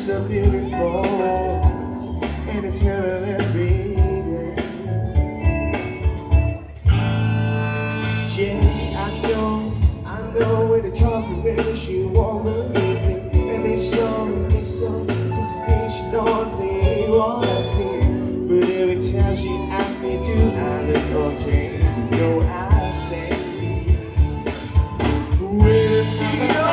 so beautiful and eternal every day. Yeah, I know with the confidence you won't believe me. And this song is a thing she knows ain't what I see. But every time she asks me to, I look okay. You know I say, we'll see your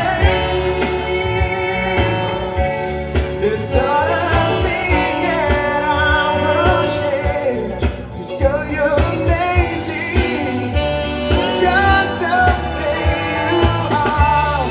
face. There's not a thing that I will change. 'Cause girl, you're amazing, just the way you are.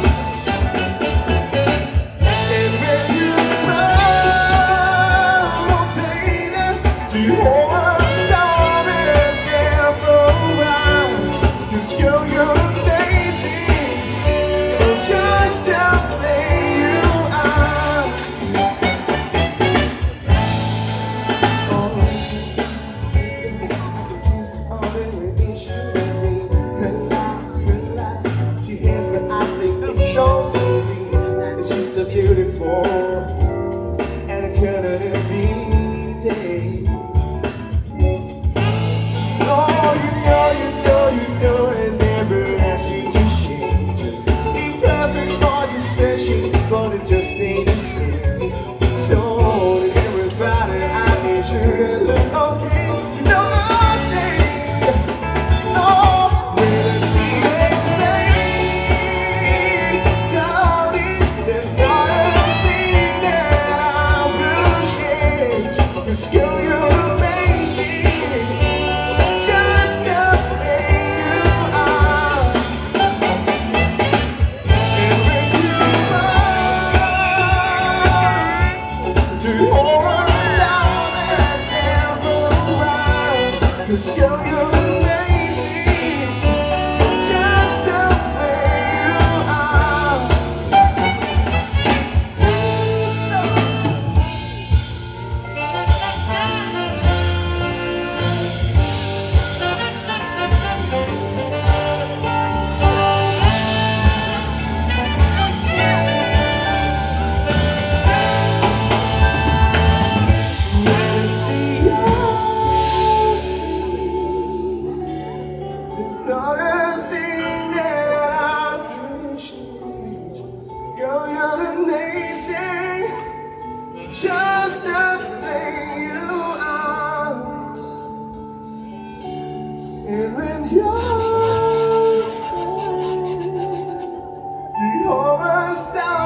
And when you smile, oh baby, do you hold a star and stare for a while? 'Cause girl, you're amazing, just the way you are. All I think is I can kiss all the way that she made me. Her life, she has, but I think it's so sexy. And she's so beautiful and eternal every day. Oh, you know, and never ask you to change it. Imperfect for you, said she thought it just ain't the same. So everybody, I need you to look okay. You know I'll say, oh, when I see your face, darling, there's not a thing that I will change. 'Cause girl, you're amazing, just the way you are. And when you smile, to hold a star that's there for a while. 'Cause girl, you're amazing, just the way you are. When I see your face, there's not a thing that I can change. Girl, you're amazing, just the way you are. And when you're smile, do you hold a star